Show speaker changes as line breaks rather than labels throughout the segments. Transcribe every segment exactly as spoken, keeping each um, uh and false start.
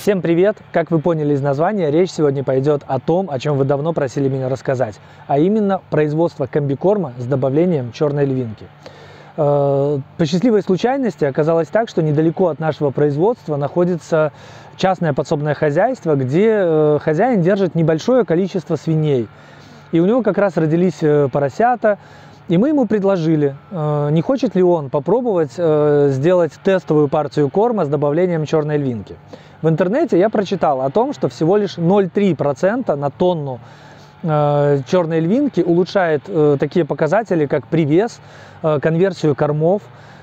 Всем привет! Как вы поняли из названия, речь сегодня пойдет о том, о чем вы давно просили меня рассказать, а именно производство комбикорма с добавлением черной львинки. По счастливой случайности оказалось так, что недалеко от нашего производства находится частное подсобное хозяйство, где хозяин держит небольшое количество свиней. И у него как раз родились поросята, и мы ему предложили, не хочет ли он попробовать сделать тестовую партию корма с добавлением черной львинки. В интернете я прочитал о том, что всего лишь ноль целых три десятых процента на тонну черной львинки улучшает такие показатели, как привес, конверсию кормов,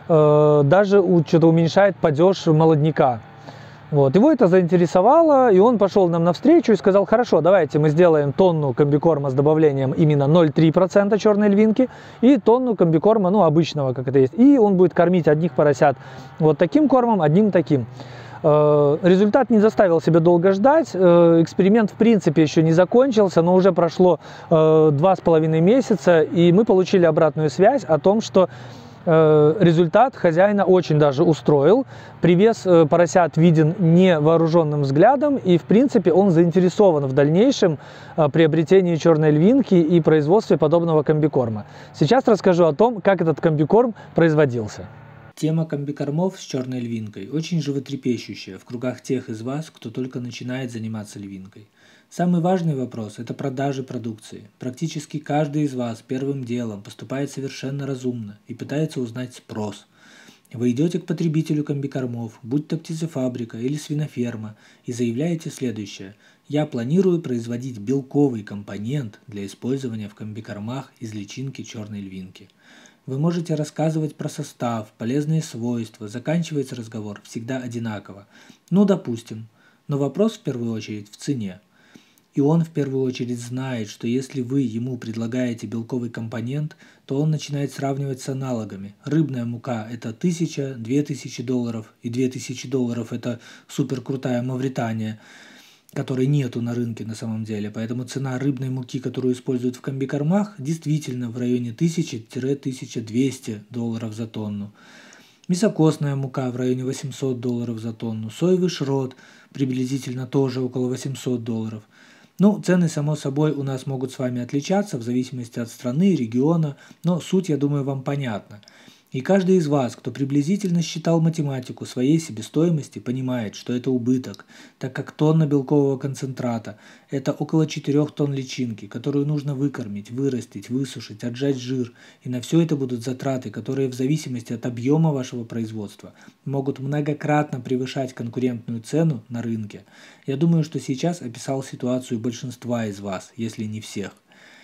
даже что-то уменьшает падеж молодняка. Вот. Его это заинтересовало, и он пошел нам навстречу и сказал: хорошо, давайте мы сделаем тонну комбикорма с добавлением именно ноль целых три десятых процента черной львинки и тонну комбикорма, ну, обычного, как это есть. И он будет кормить одних поросят вот таким кормом, одним таким. Результат не заставил себя долго ждать, эксперимент в принципе еще не закончился, но уже прошло два с половиной месяца, и мы получили обратную связь о том, что результат хозяина очень даже устроил. Привес поросят виден невооруженным взглядом, и в принципе он заинтересован в дальнейшем приобретении черной львинки и производстве подобного комбикорма. Сейчас расскажу о том, как этот комбикорм производился.
Тема комбикормов с черной львинкой очень животрепещущая в кругах тех из вас, кто только начинает заниматься львинкой. Самый важный вопрос – это продажи продукции. Практически каждый из вас первым делом поступает совершенно разумно и пытается узнать спрос. Вы идете к потребителю комбикормов, будь то птицефабрика или свиноферма, и заявляете следующее: я планирую производить белковый компонент для использования в комбикормах из личинки черной львинки. Вы можете рассказывать про состав, полезные свойства, заканчивается разговор всегда одинаково. Ну, допустим, но вопрос в первую очередь в цене. И он в первую очередь знает, что если вы ему предлагаете белковый компонент, то он начинает сравнивать с аналогами. Рыбная мука – это тысяча, две тысячи долларов, и две тысячи долларов – это суперкрутая Мавритания, которой нету на рынке на самом деле. Поэтому цена рыбной муки, которую используют в комбикормах, действительно в районе тысячи — тысяча двести долларов за тонну. Мясокосная мука в районе восемьсот долларов за тонну. Соевый шрот приблизительно тоже около восьмисот долларов. Ну, цены, само собой, у нас могут с вами отличаться в зависимости от страны, региона, но суть, я думаю, вам понятна. И каждый из вас, кто приблизительно считал математику своей себестоимости, понимает, что это убыток, так как тонна белкового концентрата – это около четырёх тонн личинки, которую нужно выкормить, вырастить, высушить, отжать жир. И на все это будут затраты, которые в зависимости от объема вашего производства могут многократно превышать конкурентную цену на рынке. Я думаю, что сейчас описал ситуацию большинства из вас, если не всех.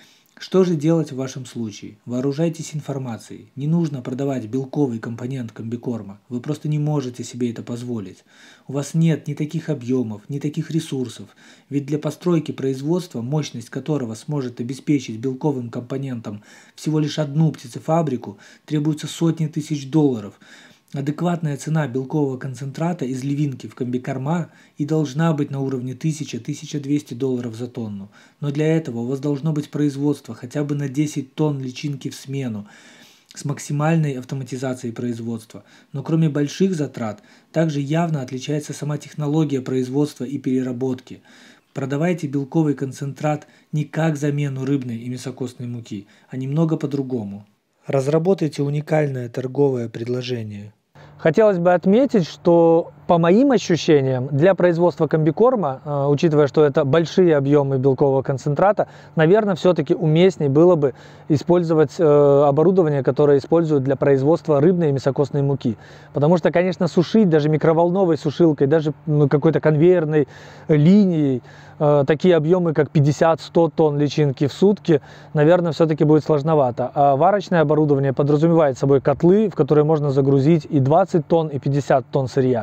Что же делать в вашем случае? Вооружайтесь информацией. Не нужно продавать белковый компонент комбикорма. Вы просто не можете себе это позволить. У вас нет ни таких объемов, ни таких ресурсов. Ведь для постройки производства, мощность которого сможет обеспечить белковым компонентом всего лишь одну птицефабрику, требуется сотни тысяч долларов. Адекватная цена белкового концентрата из львинки в комбикорма и должна быть на уровне тысяча — тысяча двести долларов за тонну. Но для этого у вас должно быть производство хотя бы на десять тонн личинки в смену с максимальной автоматизацией производства. Но кроме больших затрат, также явно отличается сама технология производства и переработки. Продавайте белковый концентрат не как замену рыбной и мясокостной муки, а немного по-другому. Разработайте уникальное торговое предложение.
Хотелось бы отметить, что по моим ощущениям, для производства комбикорма, учитывая, что это большие объемы белкового концентрата, наверное, все-таки уместнее было бы использовать оборудование, которое используют для производства рыбной и мясокостной муки. Потому что, конечно, сушить даже микроволновой сушилкой, даже какой-то конвейерной линией, такие объемы, как пятьдесят — сто тонн личинки в сутки, наверное, все-таки будет сложновато. А варочное оборудование подразумевает собой котлы, в которые можно загрузить и двадцать тонн, и пятьдесят тонн сырья.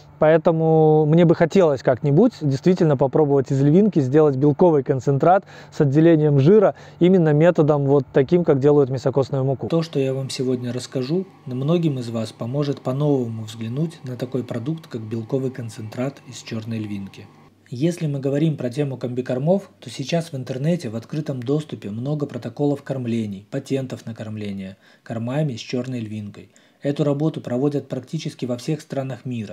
Поэтому мне бы хотелось как-нибудь действительно попробовать из львинки сделать белковый концентрат с отделением жира именно методом вот таким, как делают мясокостную муку.
То, что я вам сегодня расскажу, многим из вас поможет по-новому взглянуть на такой продукт, как белковый концентрат из черной львинки. Если мы говорим про тему комбикормов, то сейчас в интернете в открытом доступе много протоколов кормлений, патентов на кормление кормами с черной львинкой. Эту работу проводят практически во всех странах мира.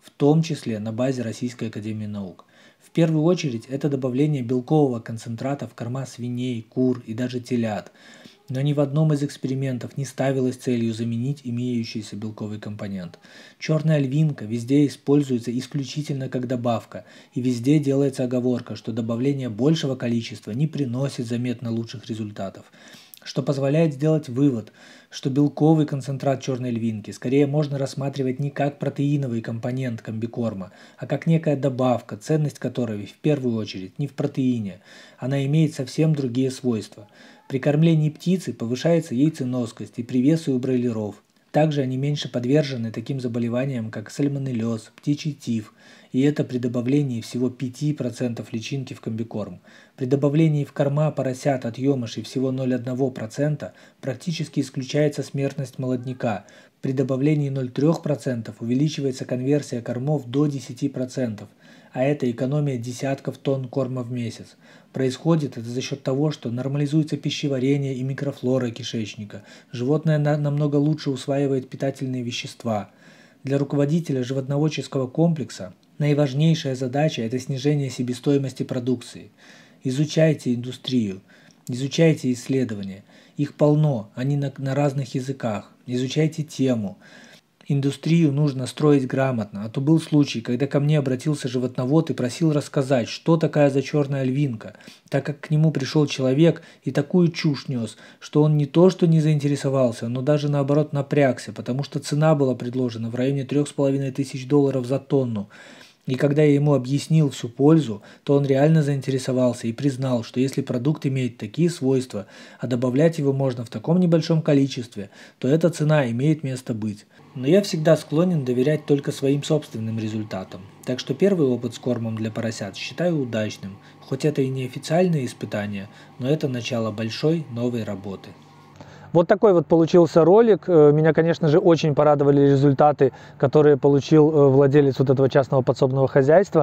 в том числе на базе Российской академии наук. В первую очередь это добавление белкового концентрата в корма свиней, кур и даже телят. Но ни в одном из экспериментов не ставилось целью заменить имеющийся белковый компонент. Черная львинка везде используется исключительно как добавка, и везде делается оговорка, что добавление большего количества не приносит заметно лучших результатов, что позволяет сделать вывод, что белковый концентрат черной львинки скорее можно рассматривать не как протеиновый компонент комбикорма, а как некая добавка, ценность которой в первую очередь не в протеине, она имеет совсем другие свойства. При кормлении птицы повышается яйценоскость и привес у бройлеров. Также они меньше подвержены таким заболеваниям, как сальмонеллез, птичий тиф, и это при добавлении всего пяти процентов личинки в комбикорм. При добавлении в корма поросят отъемышей всего ноль целых одна десятая процента практически исключается смертность молодняка. При добавлении ноль целых три десятых процента увеличивается конверсия кормов до десяти процентов, а это экономия десятков тонн корма в месяц. Происходит это за счет того, что нормализуется пищеварение и микрофлора кишечника. Животное на- намного лучше усваивает питательные вещества. Для руководителя животноводческого комплекса наиважнейшая задача – это снижение себестоимости продукции. Изучайте индустрию, изучайте исследования. Их полно, они на, на разных языках. Изучайте тему. Индустрию нужно строить грамотно, а то был случай, когда ко мне обратился животновод и просил рассказать, что такая за черная львинка, так как к нему пришел человек и такую чушь нес, что он не то что не заинтересовался, но даже наоборот напрягся, потому что цена была предложена в районе трех с половиной тысяч долларов за тонну. И когда я ему объяснил всю пользу, то он реально заинтересовался и признал, что если продукт имеет такие свойства, а добавлять его можно в таком небольшом количестве, то эта цена имеет место быть. Но я всегда склонен доверять только своим собственным результатам. Так что первый опыт с кормом для поросят считаю удачным. Хоть это и не официальные испытания, но это начало большой новой работы.
Вот такой вот получился ролик. Меня, конечно же, очень порадовали результаты, которые получил владелец вот этого частного подсобного хозяйства.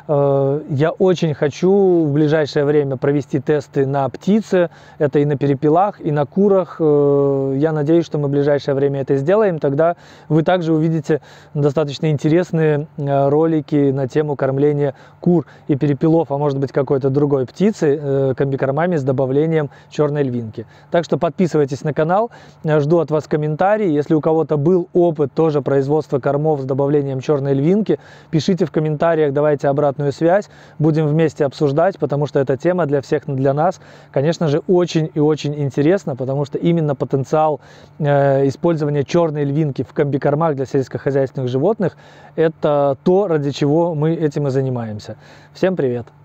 Я очень хочу в ближайшее время провести тесты на птице, это и на перепелах, и на курах. Я надеюсь, что мы в ближайшее время это сделаем. Тогда вы также увидите достаточно интересные ролики на тему кормления кур и перепелов, а может быть какой-то другой птицы комбикормами с добавлением черной львинки. Так что подписывайтесь на канал, жду от вас комментарии. Если у кого-то был опыт тоже производства кормов с добавлением черной львинки, пишите в комментариях, давайте обратную связь, будем вместе обсуждать, потому что эта тема для всех, для нас, конечно же, очень и очень интересна, потому что именно потенциал э, использования черной львинки в комбикормах для сельскохозяйственных животных – это то, ради чего мы этим и занимаемся. Всем привет!